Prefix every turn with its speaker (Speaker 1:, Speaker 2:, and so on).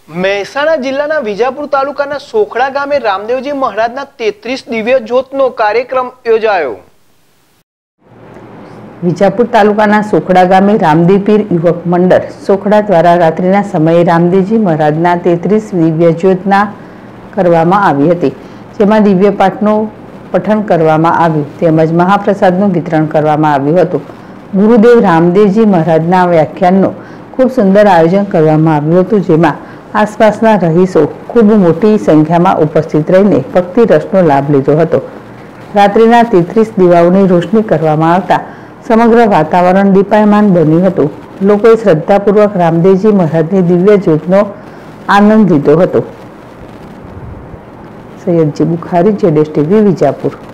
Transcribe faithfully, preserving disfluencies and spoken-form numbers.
Speaker 1: મહેસાણા જિલ્લાના વિજાપુર તાલુકાના સોખડા ગામે રામદેવજી મહારાજના તેત્રીસ દિવ્ય જ્યોતનો કાર્યક્રમ યોજાયો।
Speaker 2: વિજાપુર તાલુકાના સોખડા ગામે રામદેવ પીર યુવક મંડળ સોખડા દ્વારા રાત્રિના સમયે રામદેવજી મહારાજના તેત્રીસ દિવ્ય જ્યોતના કરવામાં આવી હતી, જેમાં દિવ્ય પાઠનું પઠન કરવામાં આવ્યું તેમજ મહાપ્રસાદનું વિતરણ કરવામાં આવ્યું હતું। ગુરુદેવ રામદેવજી મહારાજના વ્યાખ્યાનનું ખૂબ સુંદર આયોજન કરવામાં આવ્યું હતું, જેમાં આસપાસના રહીશો ખૂબ મોટી સંખ્યામાં ઉપસ્થિત રહીને ભક્તિ રસનો લાભ લીધો હતો। રાત્રિના તેત્રીસ દીવાઓની રોશની કરવામાં આવતા સમગ્ર વાતાવરણ દીપાયમાન બન્યું હતું। લોકોએ શ્રદ્ધાપૂર્વક રામદેવજી મહારાજની દિવ્ય જ્યોતનો આનંદ લીધો હતો। સૈયદજી બુખારી, જેડેશ ટીવી, વિજાપુર।